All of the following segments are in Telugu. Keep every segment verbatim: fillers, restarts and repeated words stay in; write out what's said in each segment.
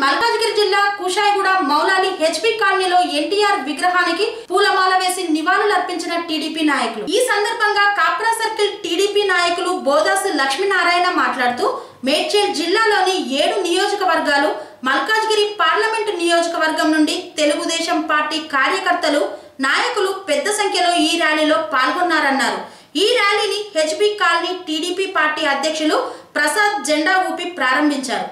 మల్కాజ్గిరి జిల్లా కుషాయిగూడ మౌలాలి హెచ్పి కాలనీలో ఎన్టీఆర్ విగ్రహానికి పూలమాల వేసి నివాళులర్పించిన టీడీపీ నాయకులు. ఈ సందర్భంగా కాప్రా సర్కిల్ టీడీపీ నాయకులు బోదాసు లక్ష్మీనారాయణ మాట్లాడుతూ మేడ్చల్ జిల్లాలోని ఏడు నియోజకవర్గాలు మల్కాజ్గిరి పార్లమెంటు నియోజకవర్గం నుండి తెలుగుదేశం పార్టీ కార్యకర్తలు నాయకులు పెద్ద సంఖ్యలో ఈ ర్యాలీలో పాల్గొన్నారన్నారు. ఈ ర్యాలీని హెచ్బి కాలనీ టీడీపీ పార్టీ అధ్యక్షులు ప్రసాద్ జెండా ఊపి ప్రారంభించారు.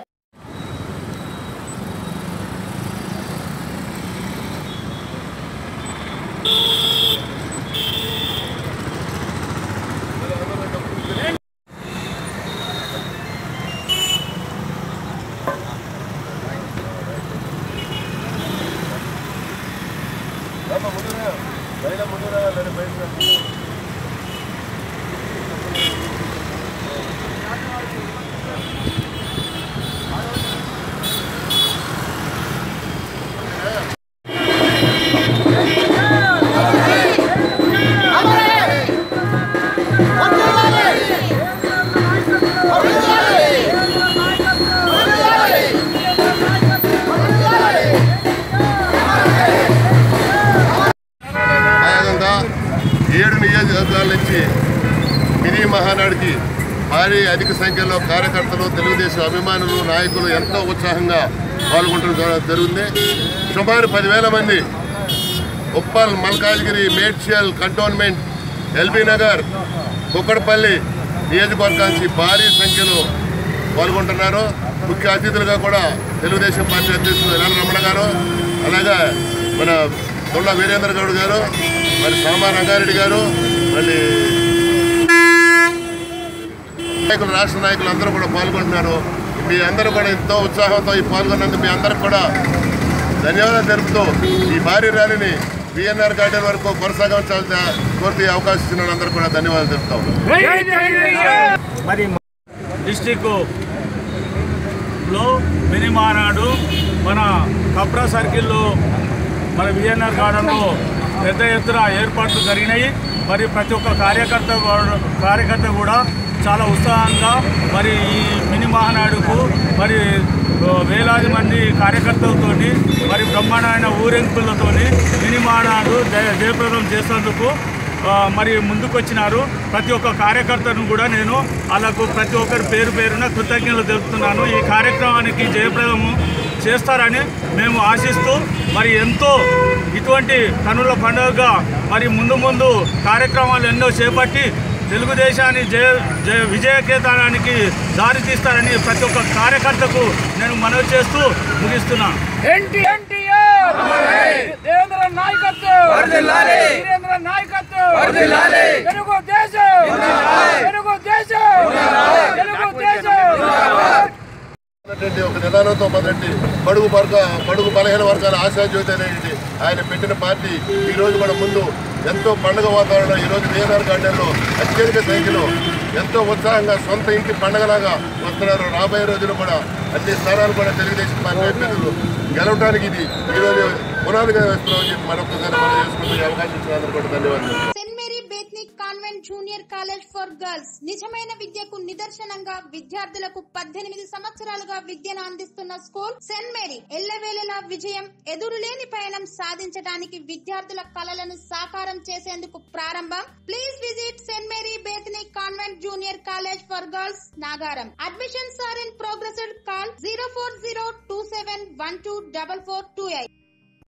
ఏడు నియోజకవర్గాల నుంచి మినీ మహానాడికి భారీ అధిక సంఖ్యలో కార్యకర్తలు, తెలుగుదేశం అభిమానులు, నాయకులు ఎంతో ఉత్సాహంగా పాల్గొనడం జరుగుతుంది. సుమారు పదివేల మంది ఉప్పల్, మల్కాజ్గిరి, మేడ్చల్ కంటోన్మెంట్, ఎల్బీ నగర్, కుక్కడపల్లి నియోజకవర్గానికి భారీ సంఖ్యలో పాల్గొంటున్నారు. ముఖ్య అతిథులుగా కూడా తెలుగుదేశం పార్టీ అధ్యక్షులు ఎల్ రమణ గారు, అలాగే మన తొళ్ళ వీరేంద్ర గౌడ్ గారు, మరి సామా రంగారెడ్డి గారు, మళ్ళీ నాయకులు, రాష్ట్ర నాయకులు అందరూ కూడా పాల్గొంటున్నారు. మీ అందరూ కూడా ఎంతో ఉత్సాహంతో ఈ పాల్గొన్నందుకు మీ అందరికి కూడా ధన్యవాదాలు తెలుపుతూ ఈ భారీ ర్యాలీని బిఎన్ఆర్ గార్డెన్ వరకు కొనసాగించాల్సిన కోర్టు అవకాశం ఇచ్చిన అందరూ కూడా ధన్యవాదాలు తెలుపుతాం. మరి డిస్టిక్ లో మినీ మహానాడు మన కప్రా సర్కిల్లో మన బిఎన్ఆర్ గార్డెన్లో పెద్ద ఎత్తున ఏర్పాట్లు జరిగినాయి. మరి ప్రతి ఒక్క కార్యకర్త కార్యకర్త కూడా చాలా ఉత్సాహంగా మరి ఈ మినీ మహానాడుకు మరి వేలాది మంది కార్యకర్తలతోటి మరి బ్రహ్మాండమైన ఊరేగింపులతోని మినీ మహానాడు జయప్రదం చేసేందుకు మరి ముందుకొచ్చినారు. ప్రతి ఒక్క కార్యకర్తను కూడా నేను వాళ్ళకు ప్రతి ఒక్కరి పేరు పేరున కృతజ్ఞతలు తెలుపుతున్నాను. ఈ కార్యక్రమానికి జయప్రదము చేస్తారని మేము ఆశిస్తూ మరి ఎంతో ఇటువంటి కనుల పండుగగా మరి ముందు ముందు కార్యక్రమాలు ఎన్నో చేపట్టి తెలుగుదేశాన్ని జయ జయ విజయకేతనానికి దారి తీస్తారని ప్రతి ఒక్క కార్యకర్తకు నేను మనవి చేస్తూ ముగిస్తున్నాను. ఒక నిదానంతో మొదటి బడుగు వర్గ బడుగు బలహీన వర్గాల ఆశాజ్యోతి అనేది ఆయన పెట్టిన పార్టీ ఈ రోజు కూడా ముందు ఎంతో పండుగ వాతావరణం ఈరోజు బిఎన్ఆర్ గార్డెన్లో అత్యధిక సంఖ్యలో ఎంతో ఉత్సాహంగా సొంత ఇంటి పండుగలాగా వస్తున్నారు. రాబోయే రోజులు కూడా అన్ని స్థానాలు కూడా తెలుగుదేశం పార్టీ అభ్యర్థులు గెలవడానికి ఇది ఈరోజు పునాదిగా వేస్తున్నామని చెప్పి మరొకసారి మనం చేసుకుంటే అవకాశం ఇచ్చినందుకు కూడా ధన్యవాదాలు. Convent junior college for girls నిజమైన విద్యకు నిదర్శనంగా విద్యార్థులకు పద్దెనిమిది సంవత్సరాలుగా విద్యను అందిస్తున్న స్కూల్ సెయింట్ మేరీ ఎల్లవేళలా విజయం, ఎదురులేని పయనం సాధించడానికి విద్యార్థుల కలలను సాకారం చేసేందుకు ప్రారంభం. Please visit Saint Mary Bethany convent junior college for girls, Nagaram. Admissions are in progress. Call zero four zero two seven one two double four two eight.